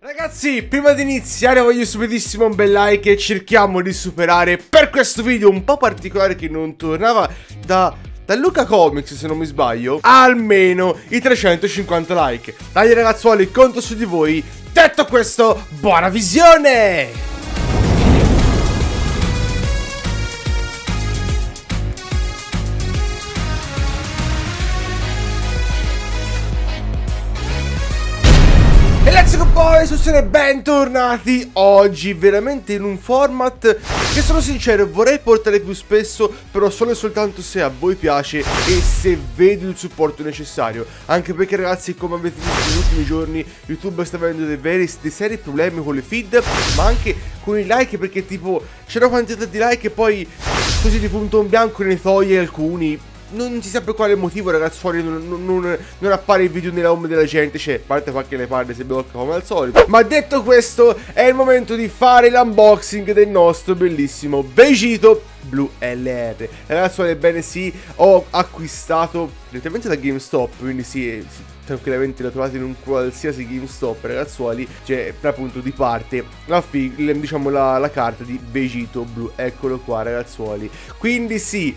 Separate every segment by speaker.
Speaker 1: Ragazzi, prima di iniziare voglio subitissimo un bel like e cerchiamo di superare per questo video un po' particolare che non tornava da Luca Comics, se non mi sbaglio, almeno i 350 like. Dai ragazzuoli, conto su di voi. Detto questo, buona visione! E let's go boys, siete bentornati oggi veramente in un format che, sono sincero, vorrei portare più spesso, però solo e soltanto se a voi piace e se vedo il supporto necessario. Anche perché ragazzi, come avete visto negli ultimi giorni, YouTube sta avendo dei seri problemi con le feed, ma anche con i like, perché tipo c'è una quantità di like e poi così di punto in bianco ne toglie alcuni. Non si sa per quale motivo, ragazzuoli, non appare il video nella home della gente. Cioè, a parte qualche le parle si blocca come al solito. Ma detto questo, è il momento di fare l'unboxing del nostro bellissimo Vegito Blue LR. Ragazzuoli, ebbene sì, ho acquistato direttamente da GameStop, quindi sì, tranquillamente lo trovate in un qualsiasi GameStop, ragazzuoli. C'è appunto di parte diciamo la carta di Vegito Blue. Eccolo qua, ragazzuoli. Quindi sì,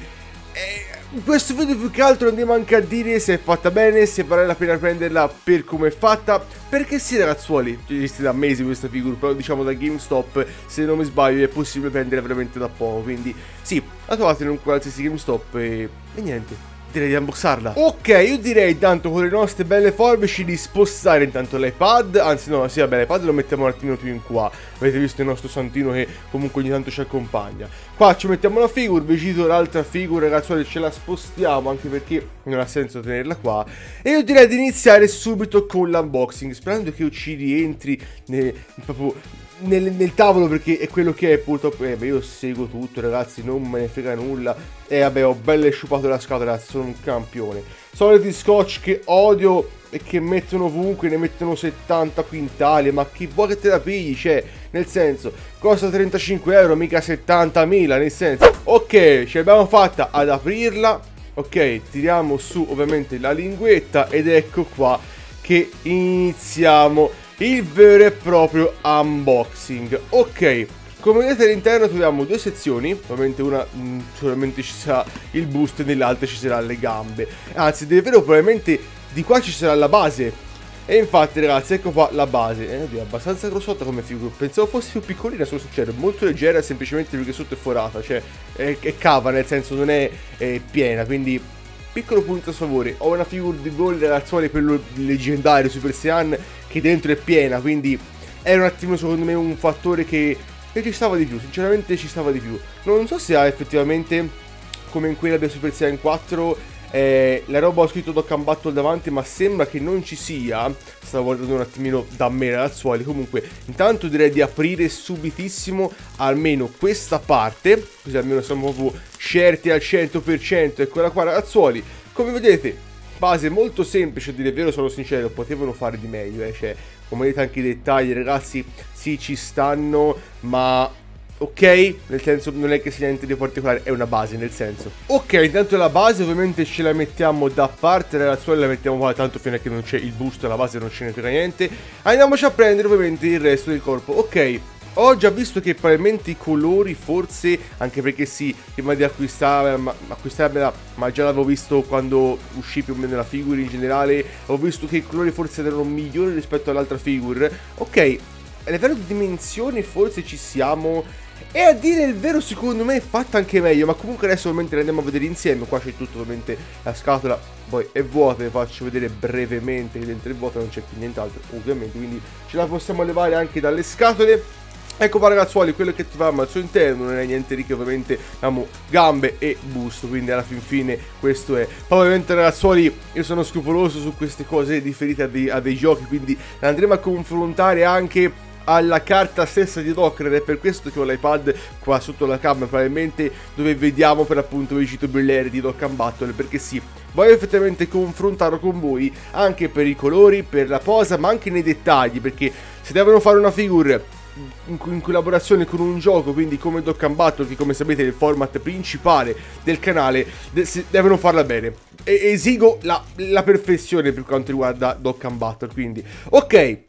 Speaker 1: in questo video più che altro andiamo anche a dire se è fatta bene, se vale la pena prenderla per come è fatta. Perché sì ragazzuoli, esiste da mesi questa figura, però diciamo da GameStop, se non mi sbaglio, è possibile prendere veramente da poco. Quindi sì, la trovate in un qualsiasi GameStop e niente, direi di unboxarla. Ok, io direi intanto con le nostre belle forbici di spostare intanto l'iPad. Anzi no, sì vabbè, l'iPad lo mettiamo un attimo più in qua. Avete visto il nostro santino che comunque ogni tanto ci accompagna. Qua ci mettiamo la figure, Vegito l'altra figura, ragazzuoli, ce la spostiamo anche perché non ha senso tenerla qua. E io direi di iniziare subito con l'unboxing, sperando che ci rientri proprio nel tavolo, perché è quello che è purtroppo. Io seguo tutto ragazzi, non me ne frega nulla. E vabbè, ho belle sciupato la scatola ragazzi, sono un campione. Soliti scotch che odio e che mettono ovunque, ne mettono 70 quintali. Ma chi vuoi che te la pigli? Cioè, nel senso, costa 35 euro, mica 70.000, nel senso. Ok, ce l'abbiamo fatta ad aprirla. Ok, tiriamo su ovviamente la linguetta ed ecco qua che iniziamo il vero e proprio unboxing. Ok, come vedete all'interno troviamo due sezioni. Ovviamente una solamente ci sarà il busto e nell'altra ci saranno le gambe. Anzi, davvero probabilmente di qua ci sarà la base. E infatti ragazzi, ecco qua la base. È abbastanza grossotta come figura. Pensavo fosse più piccolina, sono sincero. Molto leggera semplicemente perché sotto è forata. Cioè è cava, nel senso non è piena. Quindi piccolo punto a sfavore. Ho una figura di gol ragazzuoli, quello leggendario Super Saiyan, che dentro è piena. Quindi è un attimo secondo me un fattore che ci stava di più. Sinceramente ci stava di più. Non so se ha effettivamente, come in quella del Super Saiyan 4, la roba ho scritto Dokkan Battle davanti, ma sembra che non ci sia. Stavo guardando un attimino da me ragazzuoli. Comunque intanto direi di aprire subitissimo almeno questa parte, così almeno siamo proprio certi al 100%. Eccola qua ragazzuoli, come vedete base molto semplice, a dire il vero, sono sincero, potevano fare di meglio, cioè come vedete anche i dettagli ragazzi sì ci stanno, ma ok, nel senso non è che sia niente di particolare, è una base nel senso. Ok, intanto la base ovviamente ce la mettiamo da parte ragazzuoli, la mettiamo qua tanto fino a che non c'è il busto, la base non ce ne frega niente. Andiamoci a prendere ovviamente il resto del corpo. Ok, ho già visto che probabilmente i colori forse, anche perché sì, prima di acquistarmela, ma già l'avevo visto quando uscì più o meno la figura in generale, ho visto che i colori forse erano migliori rispetto all'altra figure. Ok, a livello di dimensioni forse ci siamo, e a dire il vero secondo me è fatta anche meglio, ma comunque adesso ovviamente la andiamo a vedere insieme. Qua c'è tutto, ovviamente la scatola poi è vuota, vi faccio vedere brevemente che dentro è vuota, non c'è più nient'altro ovviamente, quindi ce la possiamo levare anche dalle scatole. Ecco qua ragazzuoli, quello che troviamo al suo interno non è niente di che, ovviamente abbiamo gambe e busto, quindi alla fin fine questo è. Poi ovviamente ragazzuoli io sono scrupoloso su queste cose riferite a dei giochi, quindi la andremo a confrontare anche alla carta stessa di Dokkan, ed è per questo che ho l'iPad qua sotto la camera probabilmente, dove vediamo per appunto Vegito Blue di Dokkan Battle, perché sì, voglio effettivamente confrontarlo con voi anche per i colori, per la posa, ma anche nei dettagli, perché se devono fare una figure in collaborazione con un gioco, quindi come Dokkan Battle, che come sapete è il format principale del canale, devono farla bene. E esigo la perfezione per quanto riguarda Dokkan Battle, quindi ok.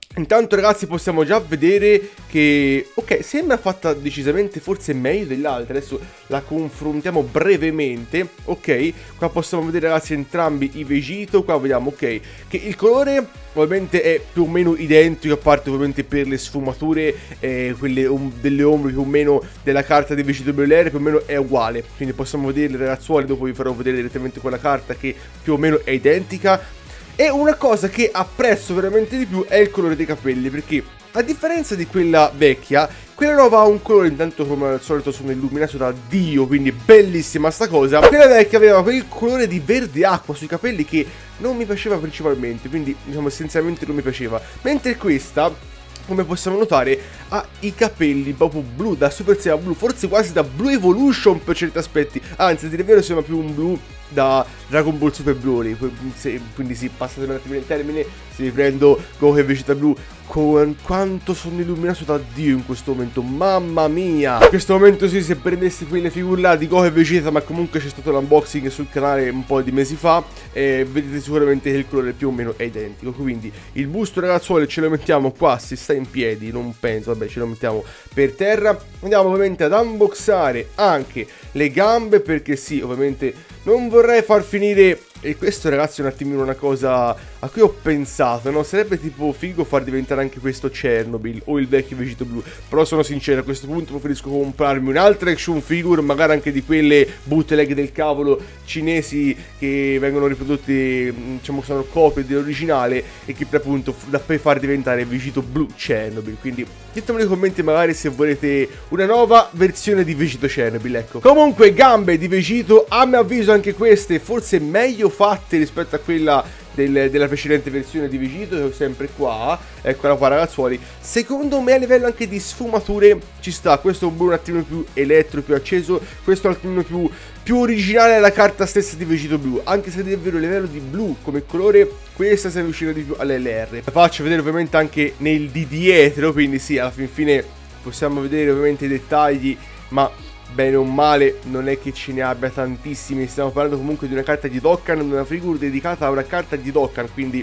Speaker 1: Intanto ragazzi possiamo già vedere che, ok, sembra fatta decisamente forse meglio dell'altra. Adesso la confrontiamo brevemente. Ok, qua possiamo vedere ragazzi entrambi i Vegito. Qua vediamo, ok, che il colore ovviamente è più o meno identico, a parte ovviamente per le sfumature, quelle delle ombre più o meno della carta di Vegito Blue LR più o meno è uguale. Quindi possiamo vedere ragazzuoli, dopo vi farò vedere direttamente quella carta che più o meno è identica. E una cosa che apprezzo veramente di più è il colore dei capelli, perché a differenza di quella vecchia, quella nuova ha un colore, intanto come al solito sono illuminato da Dio, quindi bellissima sta cosa. Quella vecchia aveva quel colore di verde acqua sui capelli che non mi piaceva principalmente, quindi diciamo essenzialmente non mi piaceva. Mentre questa, come possiamo notare, ha i capelli proprio blu, da Super Saiyan blu, forse quasi da Blue Evolution per certi aspetti. Anzi, a dire il vero sembra più un blu da Dragon Ball Super Broly. Quindi sì, passate un attimo il termine, se riprendo Goku e Vegeta Blue, con quanto sono illuminato da Dio in questo momento, mamma mia. In questo momento sì, se prendessi quelle figure là di Goku e Vegeta, ma comunque c'è stato l'unboxing sul canale un po' di mesi fa, vedete sicuramente che il colore più o meno è identico. Quindi il busto ragazzuoli ce lo mettiamo qua, si sta in piedi, non penso, vabbè ce lo mettiamo per terra. Andiamo ovviamente ad unboxare anche le gambe, perché sì, ovviamente non vorrei far finire. E questo ragazzi è un attimino una cosa a cui ho pensato, no? Sarebbe tipo figo far diventare anche questo Chernobyl o il vecchio Vegito Blue. Però sono sincero, a questo punto preferisco comprarmi un'altra action figure, magari anche di quelle bootleg del cavolo cinesi che vengono riprodotte, diciamo sono copie dell'originale, e che appunto da poi far diventare Vegito Blue Chernobyl. Quindi ditemi nei commenti magari se volete una nuova versione di Vegito Chernobyl, ecco. Comunque gambe di Vegito, a mio avviso anche queste forse meglio fatte rispetto a quella della precedente versione di Vegito, che ho sempre qua, eccola qua ragazzuoli. Secondo me a livello anche di sfumature ci sta. Questo è un blu un attimo più elettro, più acceso, questo è un attimo più originale alla carta stessa di Vegito Blue, anche se è davvero a livello di blu come colore questa si avvicina di più all'LR. La faccio vedere ovviamente anche nel di dietro, quindi sì, alla fin fine possiamo vedere ovviamente i dettagli, ma bene o male non è che ce ne abbia tantissimi. Stiamo parlando comunque di una carta di Dokkan, una figura dedicata a una carta di Dokkan, quindi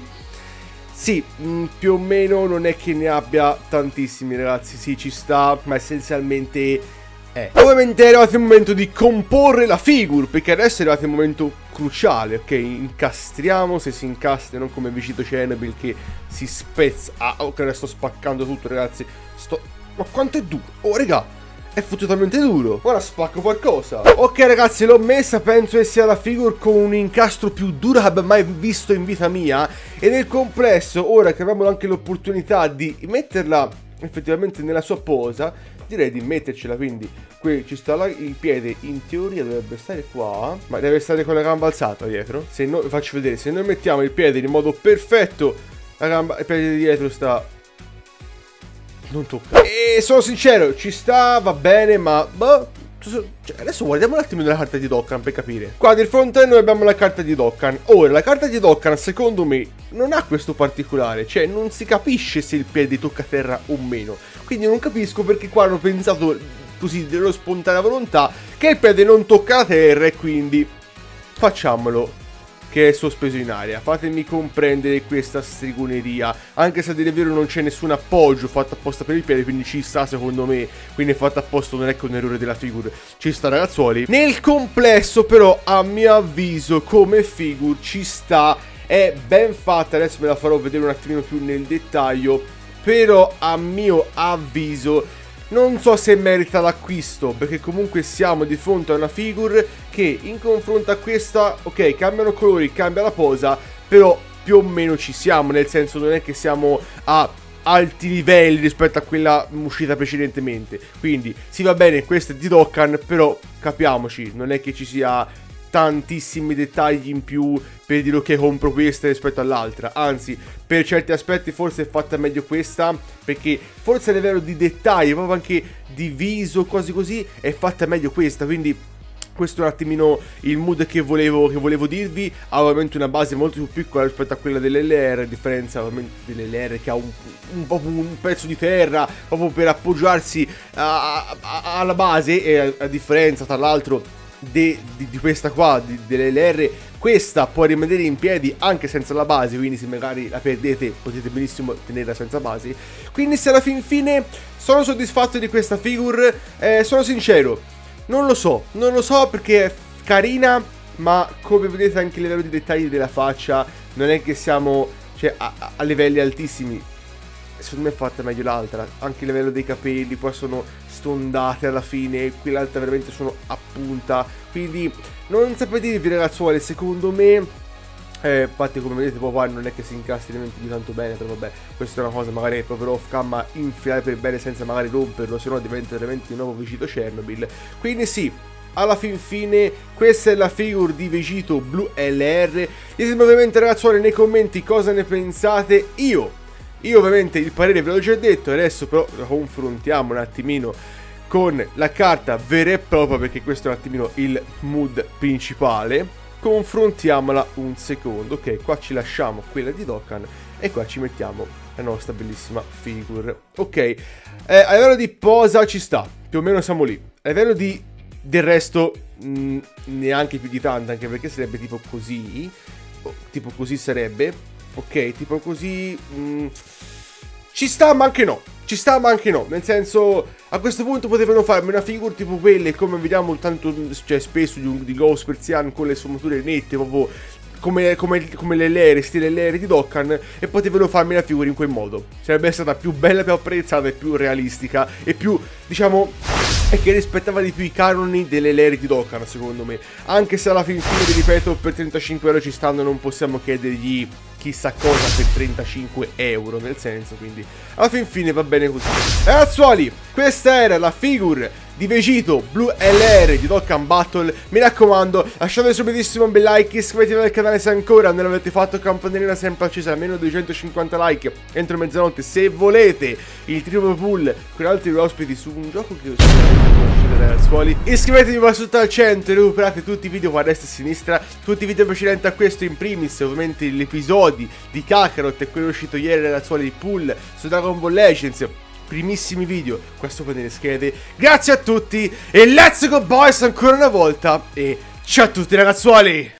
Speaker 1: sì, più o meno non è che ne abbia tantissimi ragazzi. Sì, ci sta, ma essenzialmente ovviamente è arrivato il momento di comporre la figure, perché adesso è arrivato il momento cruciale, ok? Incastriamo, se si incastra, non come Vegito Chernobyl che si spezza. Ah, ok, adesso sto spaccando tutto ragazzi. Ma quanto è duro, oh raga, è fottutamente duro. Ora spacco qualcosa. Ok ragazzi, l'ho messa, penso che sia la figure con un incastro più duro che abbia mai visto in vita mia. E nel complesso, ora che abbiamo anche l'opportunità di metterla effettivamente nella sua posa, direi di mettercela. Quindi qui ci sta il piede, in teoria dovrebbe stare qua, ma deve stare con la gamba alzata dietro. Se no, vi faccio vedere, se noi mettiamo il piede in modo perfetto, la gamba, il piede di dietro sta... non tocca. E sono sincero, ci sta, va bene, ma boh, cioè, adesso guardiamo un attimo nella carta di Dokkan per capire. Qua di fronte a noi abbiamo la carta di Dokkan. Ora, la carta di Dokkan secondo me non ha questo particolare, cioè non si capisce se il piede tocca terra o meno. Quindi non capisco perché qua hanno pensato così dello spontanea volontà che il piede non tocca la terra, e quindi facciamolo che è sospeso in aria. Fatemi comprendere questa stregoneria, anche se a dire il vero non c'è nessun appoggio fatto apposta per il piede, quindi ci sta secondo me. Quindi è fatto apposta, non è che un errore della figure, ci sta ragazzuoli. Nel complesso però a mio avviso come figure ci sta, è ben fatta. Adesso ve la farò vedere un attimino più nel dettaglio, però a mio avviso non so se merita l'acquisto, perché comunque siamo di fronte a una figure che in confronto a questa, ok, cambiano colori, cambia la posa, però più o meno ci siamo, nel senso non è che siamo a alti livelli rispetto a quella uscita precedentemente. Quindi sì, va bene, questa è di Dokkan, però capiamoci, non è che ci sia tantissimi dettagli in più per dire che compro questa rispetto all'altra. Anzi, per certi aspetti forse è fatta meglio questa, perché forse a livello di dettagli, proprio anche di viso, cose così, è fatta meglio questa. Quindi questo è un attimino il mood che volevo dirvi. Ha ovviamente una base molto più piccola rispetto a quella dell'LR, a differenza ovviamente dell'LR che ha un pezzo di terra proprio per appoggiarsi alla base, e a differenza tra l'altro di questa qua, dell'LR, questa può rimanere in piedi anche senza la base, quindi se magari la perdete potete benissimo tenerla senza base. Quindi se alla fin fine sono soddisfatto di questa figure, sono sincero, non lo so perché è carina, ma come vedete anche a livello di dettagli della faccia non è che siamo, cioè, a livelli altissimi. Secondo me è fatta meglio l'altra, anche a livello dei capelli, poi sono stondate alla fine, qui l'altra veramente sono a punta, quindi non sapete dirvi ragazzuoli, secondo me, infatti come vedete poi non è che si incastri più tanto bene, però vabbè, questa è una cosa magari proprio off cam, ma infilare per bene senza magari romperlo, se no diventa veramente un nuovo Vegito Chernobyl, quindi sì. Alla fin fine questa è la figure di Vegito Blue LR. Ditemi ovviamente ragazzuoli nei commenti cosa ne pensate. Io ovviamente il parere ve l'ho già detto, adesso però lo confrontiamo un attimino con la carta vera e propria, perché questo è un attimino il mood principale. Confrontiamola un secondo. Ok, qua ci lasciamo quella di Dokkan e qua ci mettiamo la nostra bellissima figure. Ok, a livello di posa ci sta, più o meno siamo lì. A livello di del resto neanche più di tanto, anche perché sarebbe tipo così. Tipo così sarebbe. Ok, tipo così ci sta ma anche no. Ci sta ma anche no. Nel senso, a questo punto potevano farmi una figure tipo quelle, come vediamo tanto, cioè, spesso di Ghost Persian, con le sfumature nette, proprio come le LR, stile LR di Dokkan, e potevano farmi la figura in quel modo. Sarebbe stata più bella, più apprezzata e più realistica e più, diciamo, e che rispettava di più i canoni delle LR di Dokkan, secondo me. Anche se alla fine, vi ripeto, per 35 euro ci stanno, non possiamo chiedergli chissà cosa per 35 euro, nel senso, quindi alla fin fine va bene così. Ragazzuoli, questa era la figure di Vegito Blue LR di Dokkan Battle. Mi raccomando, lasciate subitissimo un bel like, iscrivetevi al canale se ancora non l'avete fatto, campanellina sempre accesa, almeno 250 like entro mezzanotte se volete il triplo pull con altri ospiti su un gioco che conoscete ragazzuoli. Iscrivetevi qua sotto al centro e recuperate tutti i video qua a destra e a sinistra, tutti i video precedenti a questo, in primis ovviamente gli episodi di Kakarot e quello uscito ieri ragazzuoli di pull su Dragon Ball Legends, primissimi video qua sopra nelle schede. Grazie a tutti e let's go boys ancora una volta, e ciao a tutti ragazzuoli!